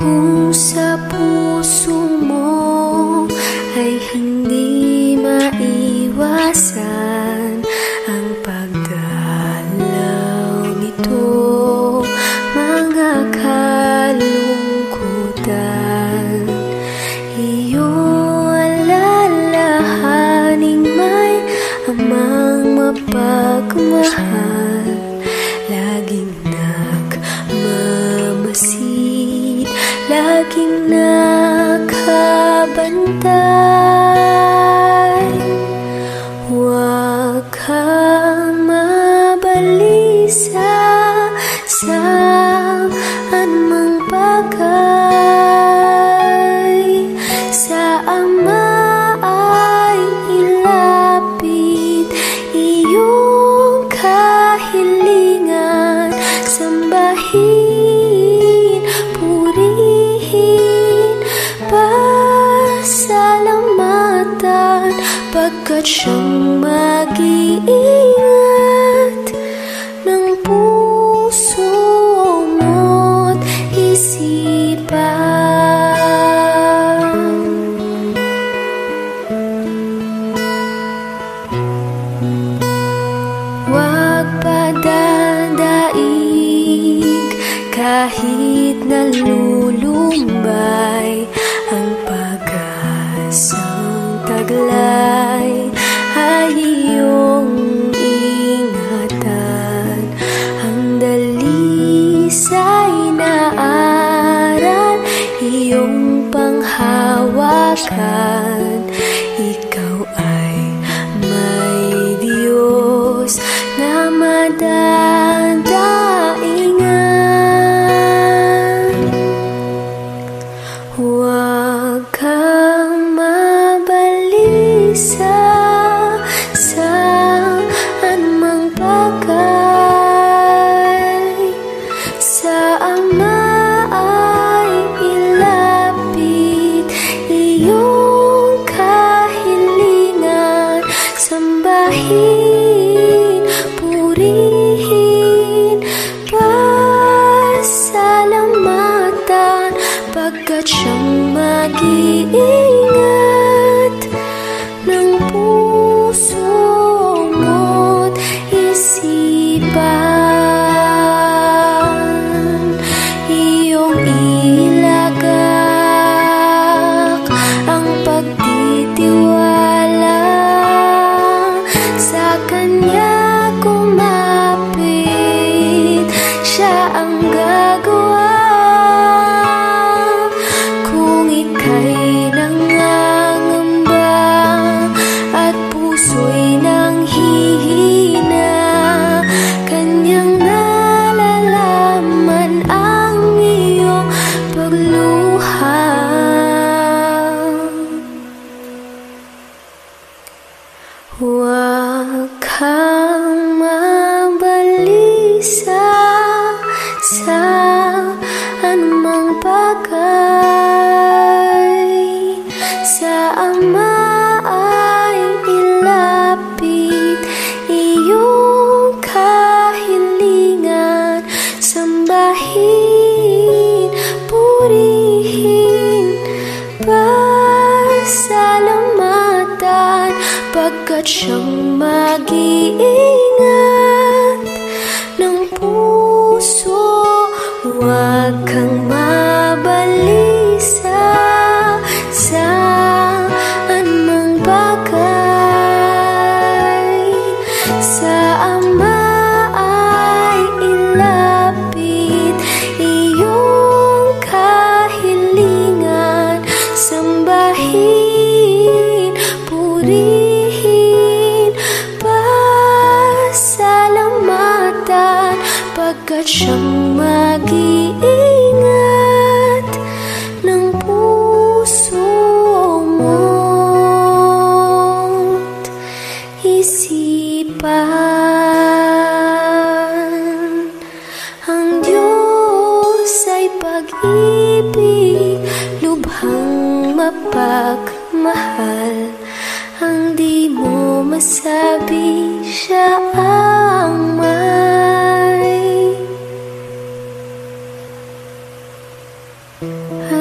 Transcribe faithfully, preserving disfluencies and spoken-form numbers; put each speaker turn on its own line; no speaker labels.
Kung sa puso mo ay hindi maiwasan ang pagdalaw nito, mga kalungkutan, iyong alalahaning may amang mapagmahal, laging nagmamasid, laging nakabantay. Huwag kang mabalisa sa anumang bagay. Sa Ama ay ilapit iyong kahilingan, sambahin, purihin, pasalamatan, pagkat siyang mag-iingat ng puso mo't isipan. Huwag padadaig kahit nalulumbay ang pag-asang taglay, ay iyong ingatan. Ang dalisay na aral, iyong panghawakan. Ikaw ay may Diyos na madadaingan. Huwag kang mabalisa sa anumang bagay. Sa Ama ay ilapit iyong kahilingan, sambahin, purihin, pasalamatan, pagkat siyang mag-iingat ng puso mo't isipan. Iyong ilagak ang pagtitiwala, sa Kanya kumapit, Siya ang gagawa. Kung ika'y nangangamba at puso'y nanghihina, Kanyang nalalaman ang iyong pagluha. Huwag kang mabalisa sa anumang bagay. Sa Ama ay ilapit iyong kahilingan, sambahin, purihin, pasalamatan, pagkat siyang mag-iingat ng puso. Huwag kang mabalisa sa anumang bagay. Sa Ama ay ilapit iyong kahilingan, sambahin, purihin, pasalamatan, pagkat siyang mag-iingat ng puso mo't isipan. Ang Diyos ay pag-ibig, lubhang mapagmahal. Ang di mo masabi, Siya ang may at